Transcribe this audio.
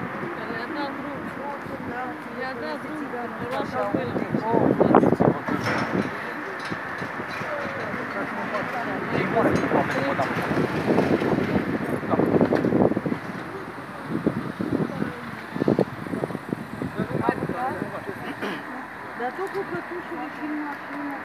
I-a dat drum. I-a dat drum. Așa, uite. Dar tot cu cătușele și în mașină.